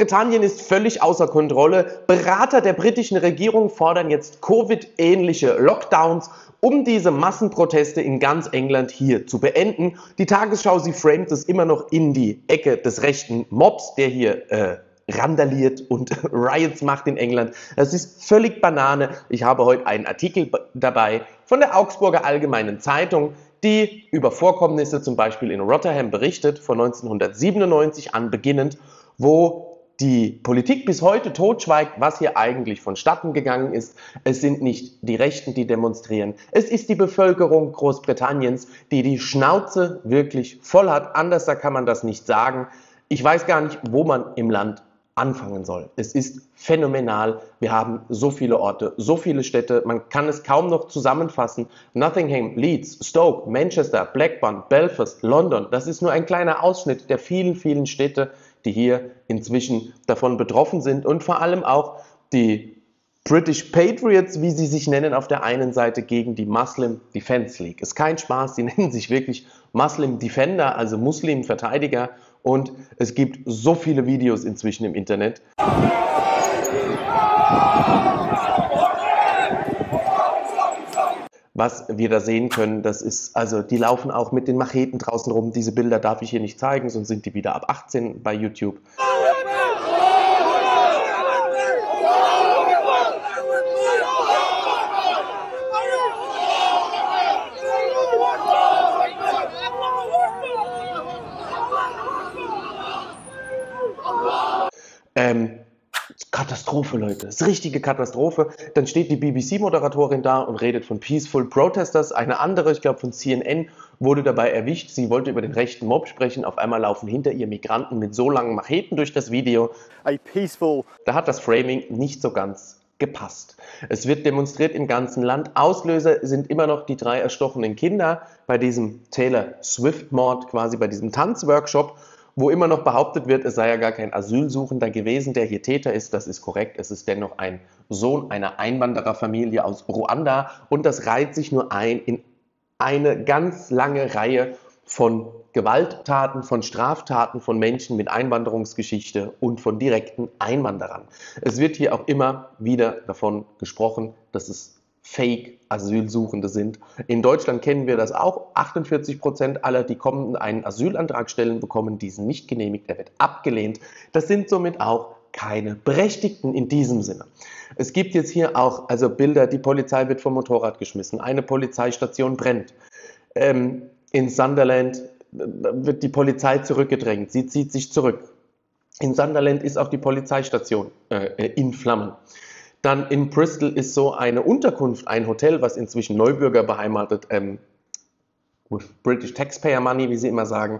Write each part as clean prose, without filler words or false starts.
Großbritannien ist völlig außer Kontrolle. Berater der britischen Regierung fordern jetzt Covid-ähnliche Lockdowns, um diese Massenproteste in ganz England hier zu beenden. Die Tagesschau, sie framet es immer noch in die Ecke des rechten Mobs, der hier randaliert und Riots macht in England. Das ist völlig Banane. Ich habe heute einen Artikel dabei von der Augsburger Allgemeinen Zeitung, die über Vorkommnisse zum Beispiel in Rotherham berichtet, von 1997 an beginnend, wo die Politik bis heute totschweigt, was hier eigentlich vonstatten gegangen ist. Es sind nicht die Rechten, die demonstrieren. Es ist die Bevölkerung Großbritanniens, die die Schnauze wirklich voll hat. Anders kann man das nicht sagen. Ich weiß gar nicht, wo man im Land anfangen soll. Es ist phänomenal. Wir haben so viele Orte, so viele Städte. Man kann es kaum noch zusammenfassen. Nottingham, Leeds, Stoke, Manchester, Blackburn, Belfast, London. Das ist nur ein kleiner Ausschnitt der vielen, vielen Städte, die hier inzwischen davon betroffen sind, und vor allem auch die British Patriots, wie sie sich nennen, auf der einen Seite gegen die Muslim Defense League. Ist kein Spaß, sie nennen sich wirklich Muslim Defender, also Muslimverteidiger, und es gibt so viele Videos inzwischen im Internet. Was wir da sehen können, das ist, also die laufen auch mit den Macheten draußen rum. Diese Bilder darf ich hier nicht zeigen, sonst sind die wieder ab 18 bei YouTube. Katastrophe, Leute. Das ist richtige Katastrophe. Dann steht die BBC-Moderatorin da und redet von Peaceful Protesters. Eine andere, ich glaube von CNN, wurde dabei erwischt. Sie wollte über den rechten Mob sprechen. Auf einmal laufen hinter ihr Migranten mit so langen Macheten durch das Video. Da hat das Framing nicht so ganz gepasst. Es wird demonstriert im ganzen Land. Auslöser sind immer noch die 3 erstochenen Kinder bei diesem Taylor Swift-Mord, quasi bei diesem Tanzworkshop, wo immer noch behauptet wird, es sei ja gar kein Asylsuchender gewesen, der hier Täter ist. Das ist korrekt. Es ist dennoch ein Sohn einer Einwandererfamilie aus Ruanda, und das reiht sich nur ein in eine ganz lange Reihe von Gewalttaten, von Straftaten von Menschen mit Einwanderungsgeschichte und von direkten Einwanderern. Es wird hier auch immer wieder davon gesprochen, dass es Fake-Asylsuchende sind. In Deutschland kennen wir das auch. 48% aller, die kommen und einen Asylantrag stellen, bekommen diesen nicht genehmigt. Er wird abgelehnt. Das sind somit auch keine Berechtigten in diesem Sinne. Es gibt jetzt hier auch Bilder, die Polizei wird vom Motorrad geschmissen, eine Polizeistation brennt. In Sunderland wird die Polizei zurückgedrängt, sie zieht sich zurück. In Sunderland ist auch die Polizeistation in Flammen. Dann in Bristol ist so eine Unterkunft, ein Hotel, was inzwischen Neubürger beheimatet, with British Taxpayer Money, wie sie immer sagen.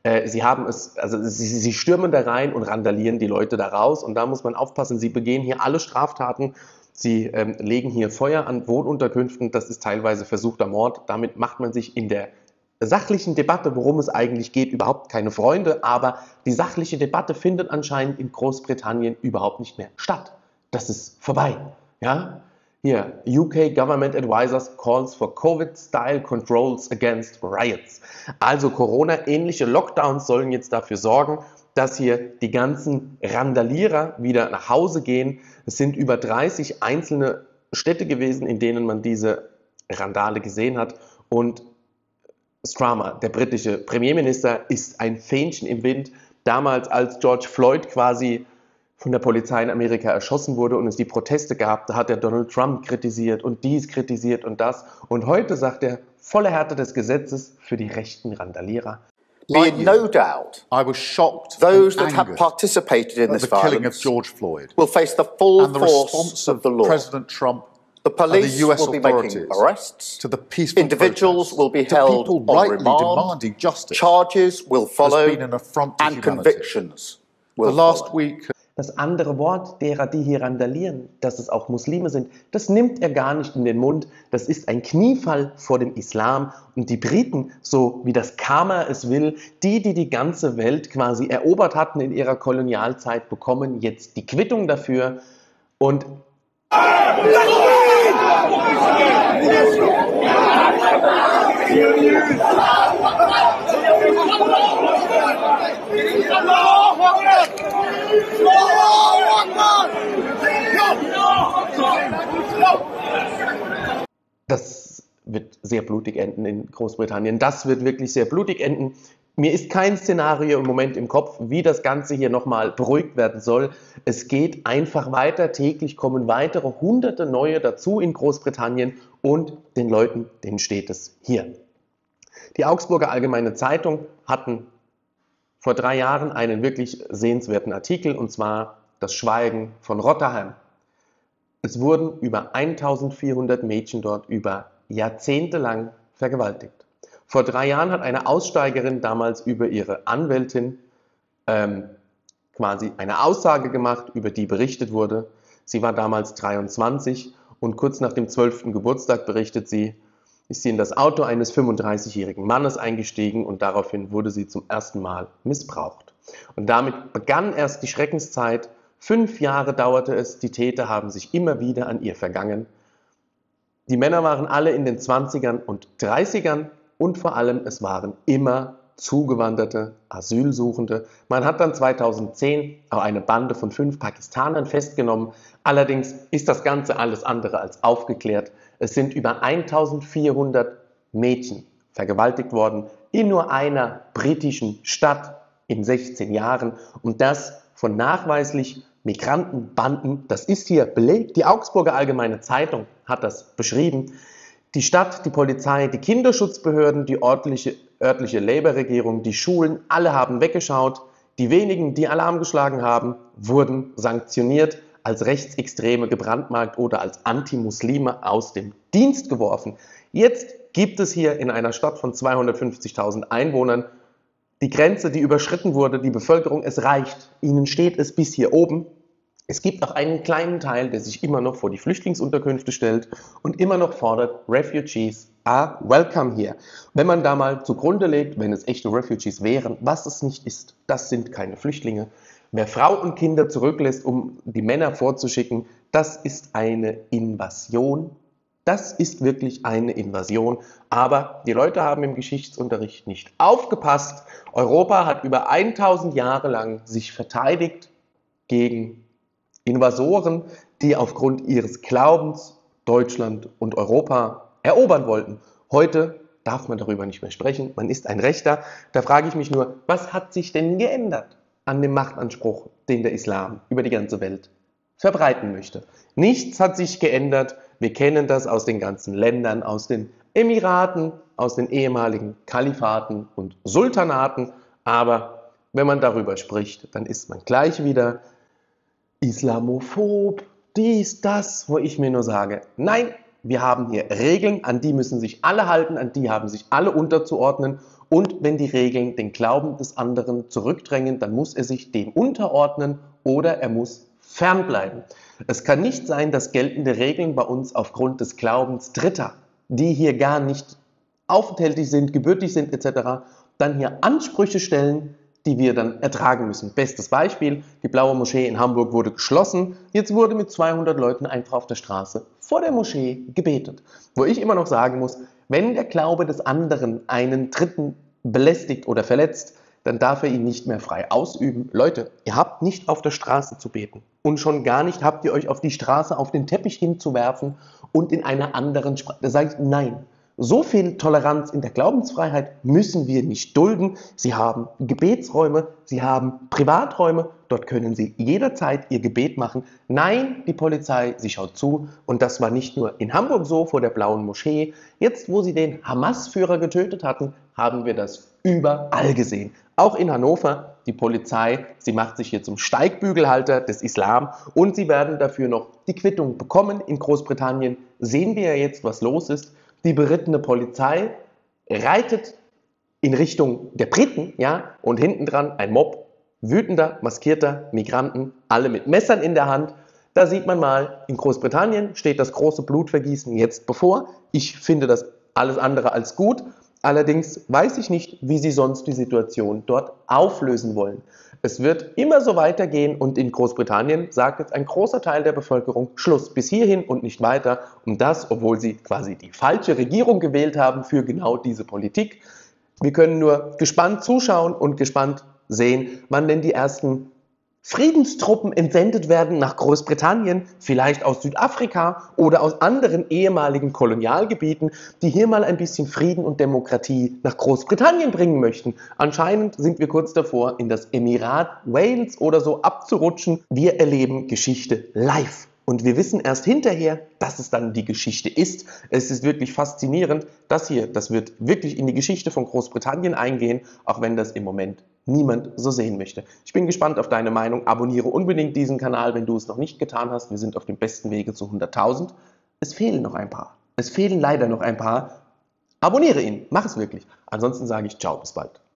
Sie stürmen da rein und randalieren die Leute da raus, und da muss man aufpassen, sie begehen hier alle Straftaten. Sie legen hier Feuer an Wohnunterkünften, das ist teilweise versuchter Mord. Damit macht man sich in der sachlichen Debatte, worum es eigentlich geht, überhaupt keine Freunde, aber die sachliche Debatte findet anscheinend in Großbritannien überhaupt nicht mehr statt. Das ist vorbei. Ja? Hier, UK Government Advisors calls for Covid-style controls against riots. Also Corona-ähnliche Lockdowns sollen jetzt dafür sorgen, dass hier die ganzen Randalierer wieder nach Hause gehen. Es sind über 30 einzelne Städte gewesen, in denen man diese Randale gesehen hat. Und Starmer, der britische Premierminister, ist ein Fähnchen im Wind. Damals, als George Floyd quasi von der Polizei in Amerika erschossen wurde und es die Proteste gab, da hat er Donald Trump kritisiert und dies kritisiert und das. Und heute sagt er, volle Härte des Gesetzes für die rechten Randalierer. Be in no doubt, I was shocked those that have participated in this the killing of violence George Floyd will face the full and the force response of the law. President Trump The police and the US will be making authorities arrests. to the peaceful Individuals protests, will be to held people on rightly remand. demanding justice, Charges will follow, has been an affront to and humanity. convictions will The last follow. week Das andere Wort derer, die hier randalieren, dass es auch Muslime sind, das nimmt er gar nicht in den Mund. Das ist ein Kniefall vor dem Islam. Und die Briten, so wie das Karma es will, die ganze Welt quasi erobert hatten in ihrer Kolonialzeit, bekommen jetzt die Quittung dafür. Und Allah wird sehr blutig enden in Großbritannien. Das wird wirklich sehr blutig enden. Mir ist kein Szenario im Moment im Kopf, wie das Ganze hier nochmal beruhigt werden soll. Es geht einfach weiter. Täglich kommen weitere hunderte neue dazu in Großbritannien und den Leuten, denen steht es hier. Die Augsburger Allgemeine Zeitung hatten vor 3 Jahren einen wirklich sehenswerten Artikel, und zwar das Schweigen von Rotherham. Es wurden über 1400 Mädchen dort über Jahrzehnte lang vergewaltigt. Vor 3 Jahren hat eine Aussteigerin damals über ihre Anwältin quasi eine Aussage gemacht, über die berichtet wurde. Sie war damals 23 und kurz nach dem 12. Geburtstag, berichtet sie, ist sie in das Auto eines 35-jährigen Mannes eingestiegen und daraufhin wurde sie zum ersten Mal missbraucht. Und damit begann erst die Schreckenszeit. 5 Jahre dauerte es, die Täter haben sich immer wieder an ihr vergangen. Die Männer waren alle in den 20ern und 30ern und vor allem es waren immer zugewanderte Asylsuchende. Man hat dann 2010 auch eine Bande von 5 Pakistanern festgenommen. Allerdings ist das Ganze alles andere als aufgeklärt. Es sind über 1400 Mädchen vergewaltigt worden in nur einer britischen Stadt in 16 Jahren und das von nachweislich Migrantenbanden. Das ist hier belegt. Die Augsburger Allgemeine Zeitung hat das beschrieben. Die Stadt, die Polizei, die Kinderschutzbehörden, die örtliche Labour-Regierung, die Schulen, alle haben weggeschaut. Die wenigen, die Alarm geschlagen haben, wurden sanktioniert, als Rechtsextreme gebrandmarkt oder als Anti-Muslime aus dem Dienst geworfen. Jetzt gibt es hier in einer Stadt von 250.000 Einwohnern die Grenze, die überschritten wurde, die Bevölkerung, es reicht. Ihnen steht es bis hier oben. Es gibt auch einen kleinen Teil, der sich immer noch vor die Flüchtlingsunterkünfte stellt und immer noch fordert, Refugees are welcome here. Wenn man da mal zugrunde legt, wenn es echte Refugees wären, was es nicht ist, das sind keine Flüchtlinge. Wer Frau und Kinder zurücklässt, um die Männer vorzuschicken, das ist eine Invasion. Das ist wirklich eine Invasion. Aber die Leute haben im Geschichtsunterricht nicht aufgepasst. Europa hat über 1000 Jahre lang sich verteidigt gegen Invasoren, die aufgrund ihres Glaubens Deutschland und Europa erobern wollten. Heute darf man darüber nicht mehr sprechen. Man ist ein Rechter. Da frage ich mich nur, was hat sich denn geändert an dem Machtanspruch, den der Islam über die ganze Welt verbreiten möchte? Nichts hat sich geändert. Wir kennen das aus den ganzen Ländern, aus den Emiraten, aus den ehemaligen Kalifaten und Sultanaten. Aber wenn man darüber spricht, dann ist man gleich wieder islamophob, dies, das, wo ich mir nur sage, nein, wir haben hier Regeln, an die müssen sich alle halten, an die haben sich alle unterzuordnen. Und wenn die Regeln den Glauben des anderen zurückdrängen, dann muss er sich dem unterordnen oder er muss fernbleiben. Es kann nicht sein, dass geltende Regeln bei uns aufgrund des Glaubens Dritter, die hier gar nicht aufenthaltlich sind, gebürtig sind etc., dann hier Ansprüche stellen, die wir dann ertragen müssen. Bestes Beispiel, die Blaue Moschee in Hamburg wurde geschlossen. Jetzt wurde mit 200 Leuten einfach auf der Straße vor der Moschee gebetet. Wo ich immer noch sagen muss, wenn der Glaube des anderen einen Dritten belästigt oder verletzt, dann darf er ihn nicht mehr frei ausüben. Leute, ihr habt nicht auf der Straße zu beten. Und schon gar nicht habt ihr euch auf die Straße auf den Teppich hinzuwerfen und in einer anderen Sprache. Da sage ich nein. So viel Toleranz in der Glaubensfreiheit müssen wir nicht dulden. Sie haben Gebetsräume, Sie haben Privaträume, dort können Sie jederzeit Ihr Gebet machen. Nein, die Polizei, sie schaut zu und das war nicht nur in Hamburg so vor der Blauen Moschee. Jetzt, wo sie den Hamas-Führer getötet hatten, haben wir das überall gesehen. Auch in Hannover, die Polizei, sie macht sich hier zum Steigbügelhalter des Islam und sie werden dafür noch die Quittung bekommen. In Großbritannien sehen wir ja jetzt, was los ist. Die berittene Polizei reitet in Richtung der Briten, ja, und hinten dran ein Mob wütender, maskierter Migranten, alle mit Messern in der Hand. Da sieht man mal, in Großbritannien steht das große Blutvergießen jetzt bevor. Ich finde das alles andere als gut. Allerdings weiß ich nicht, wie sie sonst die Situation dort auflösen wollen. Es wird immer so weitergehen und in Großbritannien sagt jetzt ein großer Teil der Bevölkerung Schluss bis hierhin und nicht weiter. Und das, obwohl sie quasi die falsche Regierung gewählt haben für genau diese Politik. Wir können nur gespannt zuschauen und gespannt sehen, wann denn die ersten Friedenstruppen entsendet werden nach Großbritannien, vielleicht aus Südafrika oder aus anderen ehemaligen Kolonialgebieten, die hier mal ein bisschen Frieden und Demokratie nach Großbritannien bringen möchten. Anscheinend sind wir kurz davor, in das Emirat Wales oder so abzurutschen. Wir erleben Geschichte live. Und wir wissen erst hinterher, dass es dann die Geschichte ist. Es ist wirklich faszinierend. Das wird wirklich in die Geschichte von Großbritannien eingehen, auch wenn das im Moment niemand so sehen möchte. Ich bin gespannt auf deine Meinung. Abonniere unbedingt diesen Kanal, wenn du es noch nicht getan hast. Wir sind auf dem besten Wege zu 100.000. Es fehlen noch ein paar. Es fehlen leider noch ein paar. Abonniere ihn. Mach es wirklich. Ansonsten sage ich ciao, bis bald.